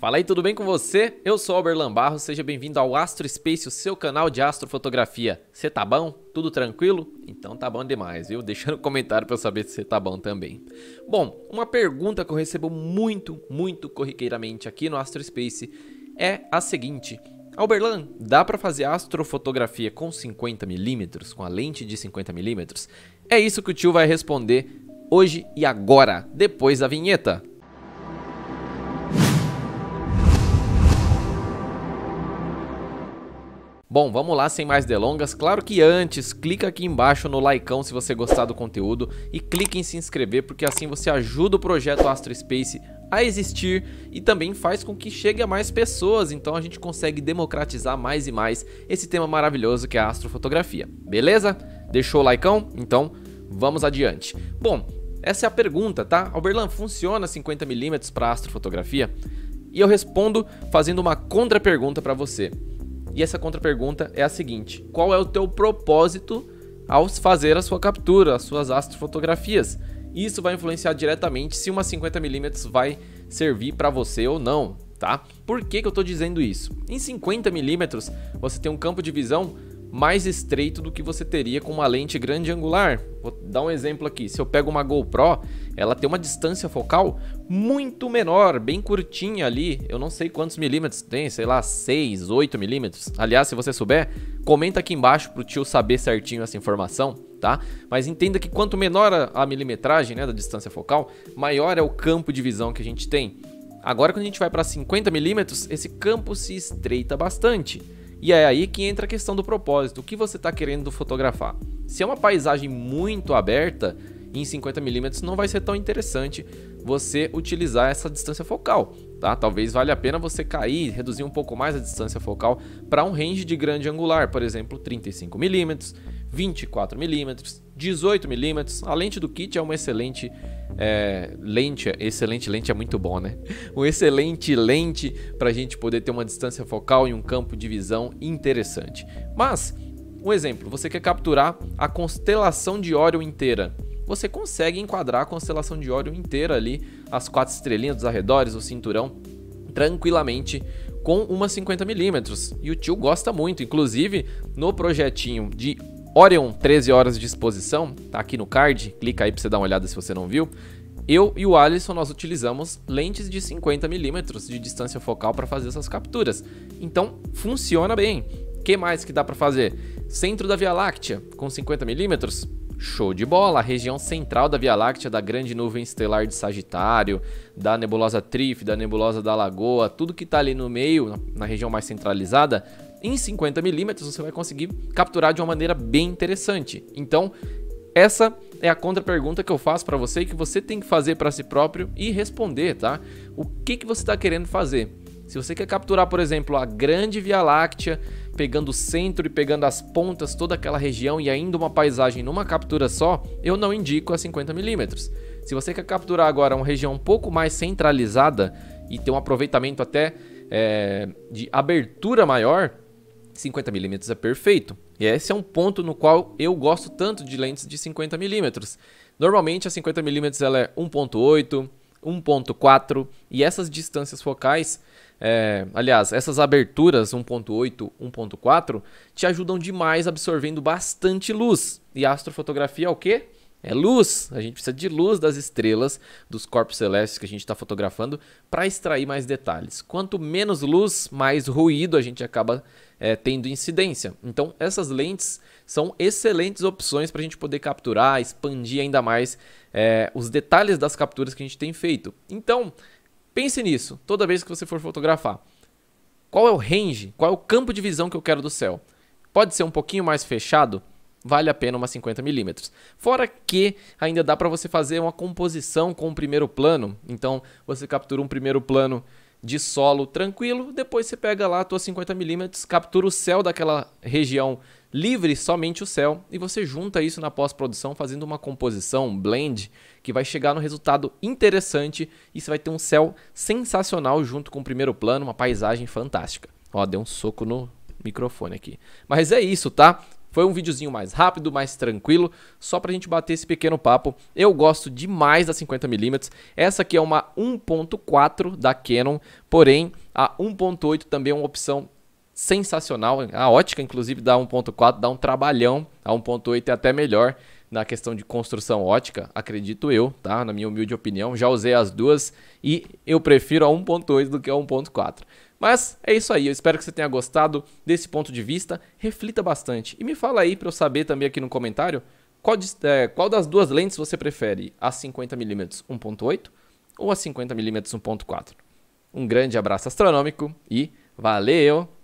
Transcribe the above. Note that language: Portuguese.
Fala aí, tudo bem com você? Eu sou o Alberlan Barros, seja bem-vindo ao Astro Space, o seu canal de astrofotografia. Você tá bom? Tudo tranquilo? Então tá bom demais, viu? Deixa no comentário pra eu saber se você tá bom também. Bom, uma pergunta que eu recebo muito corriqueiramente aqui no Astro Space é a seguinte: Alberlan, dá pra fazer astrofotografia com 50mm, com a lente de 50mm? É isso que o tio vai responder hoje e agora, depois da vinheta. Bom, vamos lá, sem mais delongas. Claro que antes, clica aqui embaixo no likeão se você gostar do conteúdo e clique em se inscrever, porque assim você ajuda o projeto Astro Space a existir e também faz com que chegue a mais pessoas, então a gente consegue democratizar mais e mais esse tema maravilhoso que é a astrofotografia. Beleza? Deixou o likeão? Então vamos adiante. Bom, essa é a pergunta, tá? Alberlan, funciona 50mm para astrofotografia? E eu respondo fazendo uma contra-pergunta para você. E essa contra-pergunta é a seguinte: qual é o teu propósito ao fazer a sua captura, as suas astrofotografias? Isso vai influenciar diretamente se uma 50mm vai servir para você ou não, tá? Por que eu estou dizendo isso? Em 50mm você tem um campo de visão mais estreito do que você teria com uma lente grande angular. Vou dar um exemplo aqui. Se eu pego uma GoPro, ela tem uma distância focal muito menor, bem curtinha ali. Eu não sei quantos milímetros tem, sei lá, 6, 8 milímetros. Aliás, se você souber, comenta aqui embaixo pro tio saber certinho essa informação, tá? Mas entenda que quanto menor a milimetragem, né, da distância focal, maior é o campo de visão que a gente tem. Agora, quando a gente vai para 50mm, esse campo se estreita bastante. E é aí que entra a questão do propósito, o que você está querendo fotografar. Se é uma paisagem muito aberta, em 50mm não vai ser tão interessante você utilizar essa distância focal, tá? Talvez valha a pena você cair, reduzir um pouco mais a distância focal para um range de grande angular, por exemplo, 35mm, 24mm, 18mm. A lente do kit é uma excelente lente é muito bom, né? Uma excelente lente para a gente poder ter uma distância focal e um campo de visão interessante. Mas, um exemplo, você quer capturar a constelação de Órion inteira. Você consegue enquadrar a constelação de Órion inteira ali, as 4 estrelinhas dos arredores, o cinturão, tranquilamente com uma 50mm. E o tio gosta muito, inclusive no projetinho de Órion 13 horas de exposição, tá aqui no card, clica aí para você dar uma olhada se você não viu. Eu e o Alisson, nós utilizamos lentes de 50mm de distância focal para fazer essas capturas. Então, funciona bem. O que mais que dá para fazer? Centro da Via Láctea com 50mm? Show de bola! A região central da Via Láctea, da grande nuvem estelar de Sagitário, da nebulosa Trif, da nebulosa da Lagoa, tudo que está ali no meio, na região mais centralizada, em 50mm você vai conseguir capturar de uma maneira bem interessante. Então, essa é a contra-pergunta que eu faço para você e que você tem que fazer para si próprio e responder, tá? O que você está querendo fazer? Se você quer capturar, por exemplo, a grande Via Láctea, pegando o centro e pegando as pontas, toda aquela região e ainda uma paisagem numa captura só, eu não indico a 50mm. Se você quer capturar agora uma região um pouco mais centralizada e ter um aproveitamento até de abertura maior, 50mm é perfeito. E esse é um ponto no qual eu gosto tanto de lentes de 50mm. Normalmente a 50mm ela é 1.8, 1.4 e essas distâncias focais, aliás, essas aberturas 1.8, 1.4 te ajudam demais absorvendo bastante luz. E a astrofotografia é o quê? É luz. A gente precisa de luz das estrelas, dos corpos celestes que a gente está fotografando para extrair mais detalhes. Quanto menos luz, mais ruído a gente acaba tendo incidência. Então essas lentes são excelentes opções para a gente poder capturar, expandir ainda mais os detalhes das capturas que a gente tem feito. Então pense nisso toda vez que você for fotografar. Qual é o range, qual é o campo de visão que eu quero do céu? Pode ser um pouquinho mais fechado? Vale a pena uma 50mm. Fora que ainda dá para você fazer uma composição com o primeiro plano. Então você captura um primeiro plano de solo tranquilo, depois você pega lá a tua 50mm, captura o céu daquela região livre, somente o céu, e você junta isso na pós-produção fazendo uma composição, um blend, que vai chegar no resultado interessante e você vai ter um céu sensacional junto com o primeiro plano, uma paisagem fantástica. Ó, deu um soco no microfone aqui. Mas é isso, tá? Foi um videozinho mais rápido, mais tranquilo, só pra gente bater esse pequeno papo. Eu gosto demais da 50mm. Essa aqui é uma 1.4 da Canon, porém a 1.8 também é uma opção sensacional. A ótica, inclusive, da 1.4 dá um trabalhão. A 1.8 é até melhor na questão de construção ótica, acredito eu, tá? Na minha humilde opinião. Já usei as duas e eu prefiro a 1.8 do que a 1.4. Mas é isso aí, eu espero que você tenha gostado desse ponto de vista. Reflita bastante e me fala aí para eu saber também aqui no comentário qual das duas lentes você prefere, a 50mm 1.8 ou a 50mm 1.4. Um grande abraço astronômico e valeu!